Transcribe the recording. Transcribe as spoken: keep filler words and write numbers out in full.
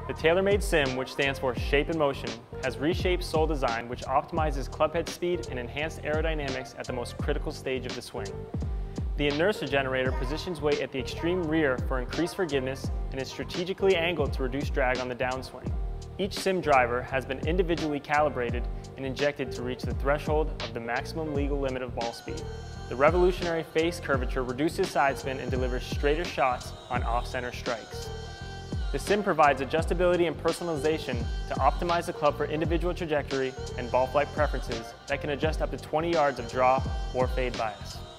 The TaylorMade Sim, which stands for Shape and Motion, has reshaped sole design which optimizes clubhead speed and enhanced aerodynamics at the most critical stage of the swing. The inertia generator positions weight at the extreme rear for increased forgiveness and is strategically angled to reduce drag on the downswing. Each Sim driver has been individually calibrated and injected to reach the threshold of the maximum legal limit of ball speed. The revolutionary face curvature reduces side spin and delivers straighter shots on off-center strikes. The Sim provides adjustability and personalization to optimize the club for individual trajectory and ball flight preferences that can adjust up to twenty yards of draw or fade bias.